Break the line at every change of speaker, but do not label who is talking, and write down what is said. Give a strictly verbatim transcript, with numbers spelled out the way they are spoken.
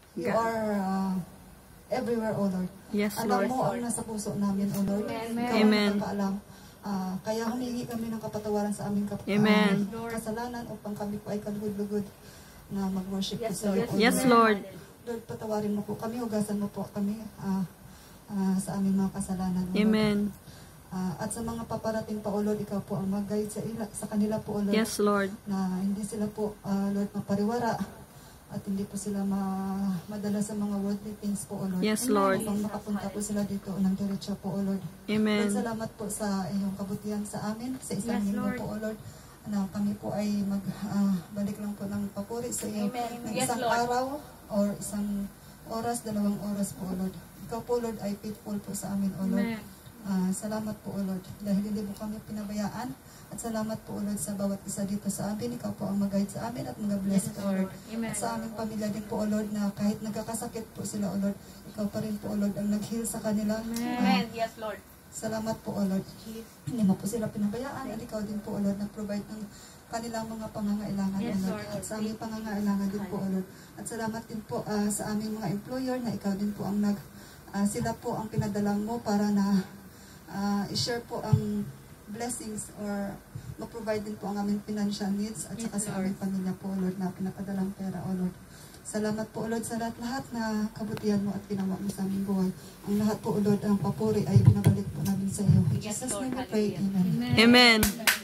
You are uh, everywhere, O Lord.
Yes,
Alam
Lord.
mo ang nasa puso namin, O Lord.
Amen.
Ikaw ang
Amen.
nakakaalam. Uh, kaya humingi kami ng kapatawaran sa aming kap
Amen.
uh, kasalanan upang kami po ay kalugod-lugod na mag-worship po
Yes,
sa iyo,
Lord.
O
Yes,
Lord.
Lord.
Lord, patawarin mo po kami, hugasan mo po kami uh, uh, sa aming mga kasalanan, O Lord.
Amen.
Uh, at sa mga paparating pa, O Lord, ikaw po ang mag-guide sa, ila, sa kanila po, O Lord.
Yes, Lord.
Na hindi sila po, uh, Lord, mapariwara at hindi po sila ma madala sa mga worldly things po, O Lord.
Yes, Lord.
Upang makapunta po sila dito ng diretso po, O Lord.
Amen.
Lord, salamat po sa iyong kabutihan sa amin, sa isang
Yes,
linggo
Lord.
po, O Lord, na kami po ay magbalik lang po ng papuri sa iyo
Amen.
ng
Yes,
isang
Lord.
araw or isang oras, dalawang oras po, O Lord. Ikaw po, Lord, ay faithful po sa amin, O Lord.
Amen.
Ah, salamat po, O Lord, dahil hindi mo kami pinabayaan. At salamat po, O Lord, sa bawat isa dito sa amin. Ikaw po ang mag-guide sa amin at mag-bless
Yes,
po, O Lord.
Lord. Amen.
At sa aming pamilya din po, O Lord, na kahit nagkakasakit po sila, O Lord, ikaw pa rin po, O Lord, ang nag-heal sa kanila. Ah,
Amen. Yes, Lord.
salamat po, O Lord. Hindi mo po sila pinabayaan at ikaw din po, O Lord, nag-provide ng kanilang mga pangangailangan,
Yes,
O Lord.
Lord.
At sa aming pangangailangan din po, O Lord. At salamat din po ah, sa aming mga employer na ikaw din po ang nag, ah, sila po ang pinadalang mo para na uh, i-share po ang blessings or ma-provide din po ang aming financial needs at saka
Yes,
sa
Lord.
aming pamilya po, O Lord, na pinapadalang pera, O Lord. Salamat po, O Lord, sa lahat-lahat na kabutihan mo at ginawa mo sa aming buhay. Ang lahat po, O Lord, ang papuri ay binabalik po namin sa iyo. In
Yes,
Jesus'
Lord.
name we pray.
Hallelujah.
Amen.
Amen.